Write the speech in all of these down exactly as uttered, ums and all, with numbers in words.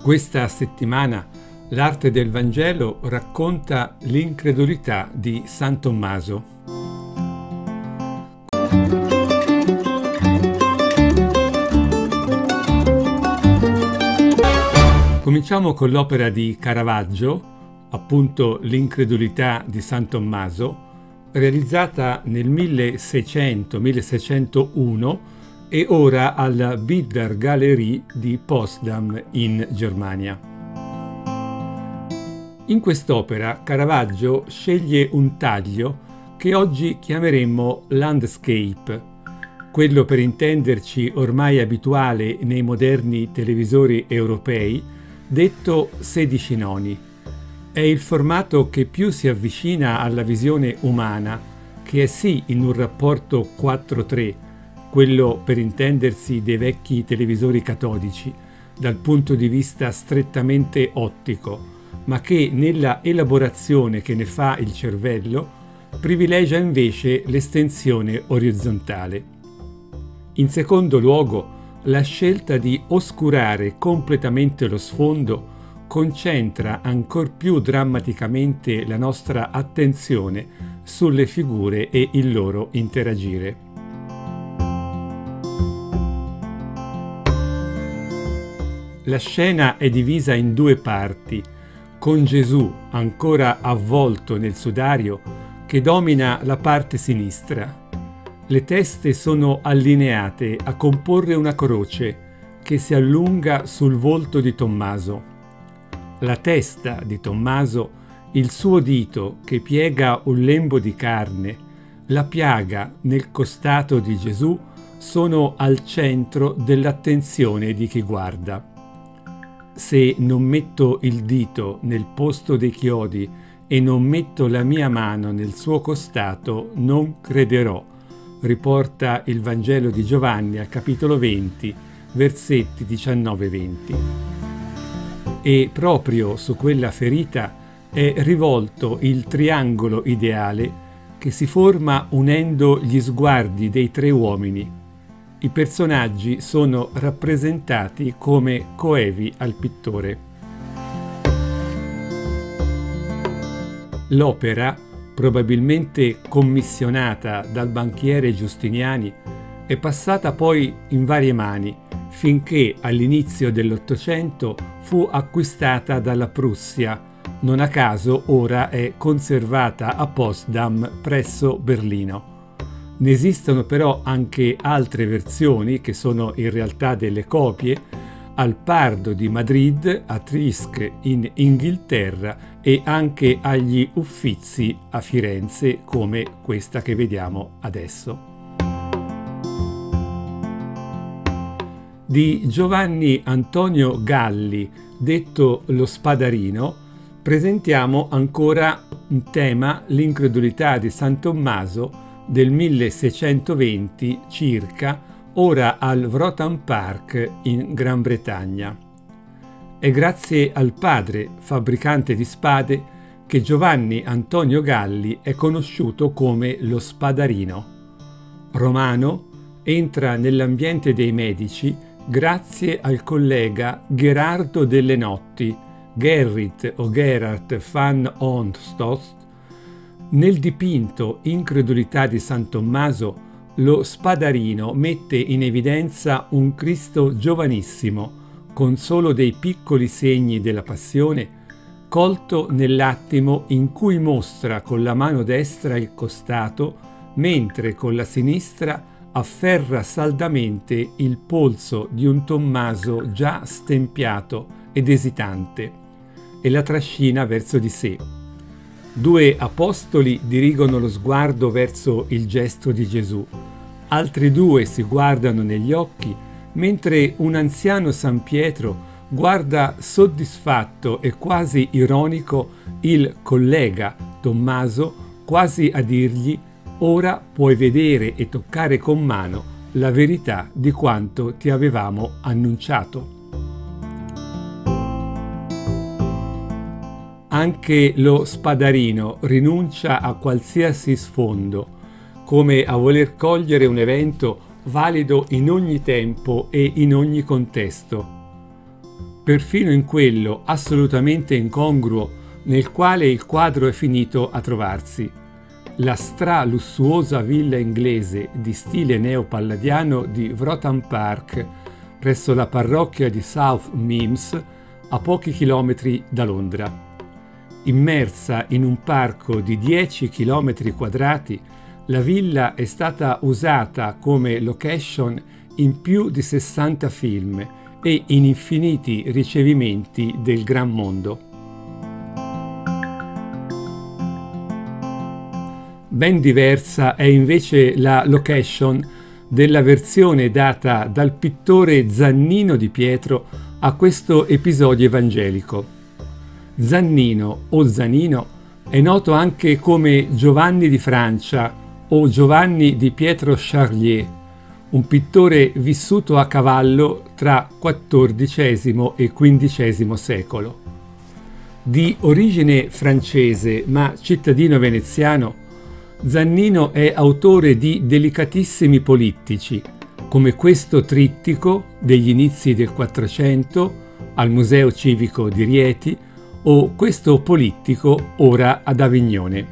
Questa settimana l'arte del Vangelo racconta l'incredulità di San Tommaso. Cominciamo con l'opera di Caravaggio, appunto L'incredulità di San Tommaso, realizzata nel milleseicento milleseicentouno e ora alla Bildergalerie di Potsdam in Germania. In quest'opera Caravaggio sceglie un taglio che oggi chiameremmo landscape, quello per intenderci ormai abituale nei moderni televisori europei, detto sedici noni. È il formato che più si avvicina alla visione umana, che è sì in un rapporto quattro tre, quello per intendersi dei vecchi televisori catodici, dal punto di vista strettamente ottico, ma che nella elaborazione che ne fa il cervello privilegia invece l'estensione orizzontale. In secondo luogo, la scelta di oscurare completamente lo sfondo concentra ancor più drammaticamente la nostra attenzione sulle figure e il loro interagire. La scena è divisa in due parti, con Gesù ancora avvolto nel sudario che domina la parte sinistra. Le teste sono allineate a comporre una croce che si allunga sul volto di Tommaso. La testa di Tommaso, il suo dito che piega un lembo di carne, la piaga nel costato di Gesù sono al centro dell'attenzione di chi guarda. Se non metto il dito nel posto dei chiodi e non metto la mia mano nel suo costato, non crederò, riporta il Vangelo di Giovanni al capitolo venti, versetti diciannove venti. E proprio su quella ferita è rivolto il triangolo ideale che si forma unendo gli sguardi dei tre uomini. I personaggi sono rappresentati come coevi al pittore. L'opera, probabilmente commissionata dal banchiere Giustiniani, è passata poi in varie mani, finché all'inizio dell'Ottocento fu acquistata dalla Prussia. Non a caso ora è conservata a Potsdam presso Berlino. Ne esistono però anche altre versioni, che sono in realtà delle copie, al Pardo di Madrid, a Trieste in Inghilterra e anche agli Uffizi a Firenze, come questa che vediamo adesso. Di Giovanni Antonio Galli, detto lo Spadarino, presentiamo ancora un tema, l'incredulità di San Tommaso, del milleseicentoventi circa, ora al Wrotham Park in Gran Bretagna. È grazie al padre, fabbricante di spade, che Giovanni Antonio Galli è conosciuto come lo Spadarino. Romano, entra nell'ambiente dei medici grazie al collega Gherardo delle Notti, Gerrit o Gerard van Honstodt. Nel dipinto Incredulità di San Tommaso, lo Spadarino mette in evidenza un Cristo giovanissimo, con solo dei piccoli segni della passione, colto nell'attimo in cui mostra con la mano destra il costato, mentre con la sinistra afferra saldamente il polso di un Tommaso già stempiato ed esitante, e la trascina verso di sé. Due apostoli dirigono lo sguardo verso il gesto di Gesù, altri due si guardano negli occhi, mentre un anziano San Pietro guarda soddisfatto e quasi ironico il collega Tommaso, quasi a dirgli: ora puoi vedere e toccare con mano la verità di quanto ti avevamo annunciato. Anche lo Spadarino rinuncia a qualsiasi sfondo, come a voler cogliere un evento valido in ogni tempo e in ogni contesto. perfino in quello assolutamente incongruo nel quale il quadro è finito a trovarsi. La stra-lussuosa villa inglese di stile neopalladiano di Wrotham Park, presso la parrocchia di South Mimms, a pochi chilometri da Londra. Immersa in un parco di dieci chilometri quadrati, la villa è stata usata come location in più di sessanta film e in infiniti ricevimenti del gran mondo. Ben diversa è invece la location della versione data dal pittore Zannino di Pietro a questo episodio evangelico. Zannino o Zanino è noto anche come Giovanni di Francia o Giovanni di Pietro Charlier, un pittore vissuto a cavallo tra quattordicesimo e quindicesimo secolo. Di origine francese ma cittadino veneziano, Zannino è autore di delicatissimi polittici, come questo trittico degli inizi del Quattrocento al Museo Civico di Rieti o questo polittico ora ad Avignone.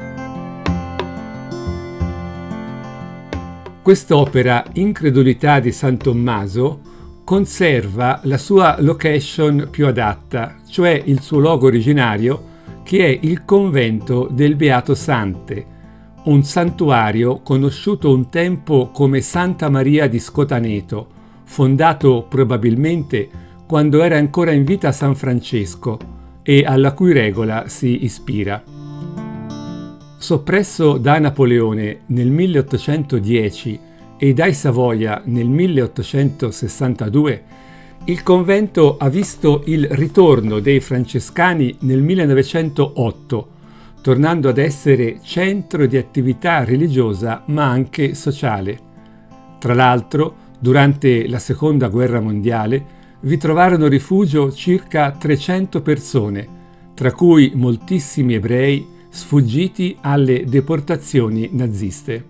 Quest'opera, Incredulità di San Tommaso, conserva la sua location più adatta, cioè il suo luogo originario, che è il convento del Beato Sante, un santuario conosciuto un tempo come Santa Maria di Scotaneto, fondato probabilmente quando era ancora in vita San Francesco e alla cui regola si ispira. Soppresso da Napoleone nel milleottocentodieci e dai Savoia nel milleottocentosessantadue, il convento ha visto il ritorno dei francescani nel millenovecentootto, tornando ad essere centro di attività religiosa ma anche sociale. Tra l'altro, durante la Seconda Guerra Mondiale vi trovarono rifugio circa trecento persone, tra cui moltissimi ebrei sfuggiti alle deportazioni naziste.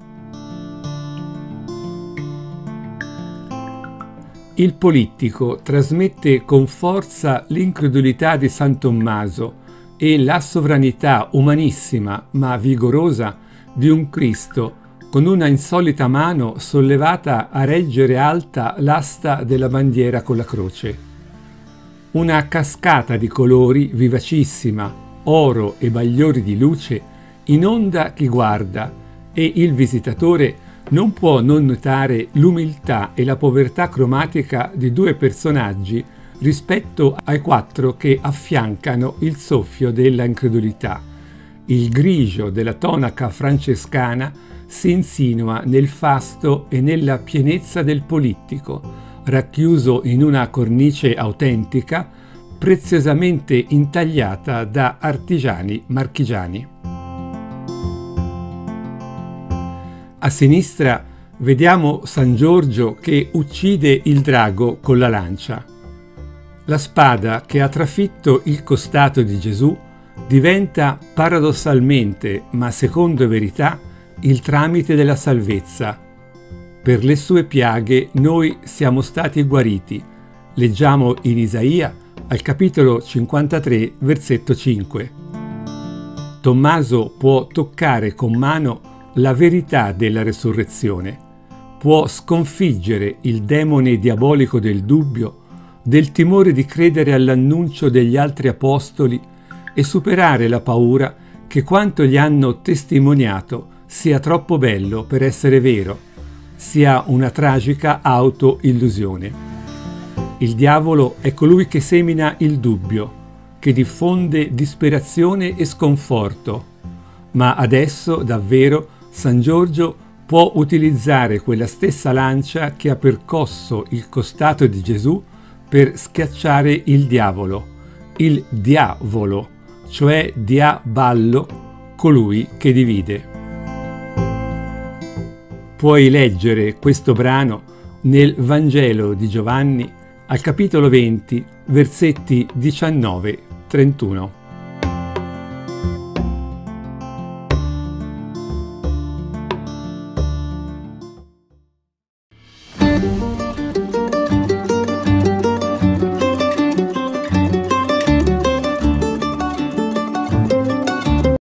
Il polittico trasmette con forza l'incredulità di San Tommaso e la sovranità umanissima ma vigorosa di un Cristo con una insolita mano sollevata a reggere alta l'asta della bandiera con la croce. Una cascata di colori vivacissima, oro e bagliori di luce, inonda chi guarda e il visitatore non può non notare l'umiltà e la povertà cromatica di due personaggi rispetto ai quattro che affiancano il soffio della incredulità. Il grigio della tonaca francescana si insinua nel fasto e nella pienezza del polittico, racchiuso in una cornice autentica, preziosamente intagliata da artigiani marchigiani. A sinistra vediamo San Giorgio che uccide il drago con la lancia. La spada che ha trafitto il costato di Gesù diventa paradossalmente, ma secondo verità, il tramite della salvezza. Per le sue piaghe noi siamo stati guariti. Leggiamo in Isaia al capitolo cinquantatré, versetto cinque. Tommaso può toccare con mano la verità della resurrezione, può sconfiggere il demone diabolico del dubbio, del timore di credere all'annuncio degli altri apostoli e superare la paura che quanto gli hanno testimoniato sia troppo bello per essere vero, sia una tragica autoillusione. Il diavolo è colui che semina il dubbio, che diffonde disperazione e sconforto, ma adesso davvero San Giorgio può utilizzare quella stessa lancia che ha percosso il costato di Gesù per schiacciare il diavolo, il diavolo, cioè diaballo, colui che divide. Puoi leggere questo brano nel Vangelo di Giovanni al capitolo venti, versetti diciannove trentuno.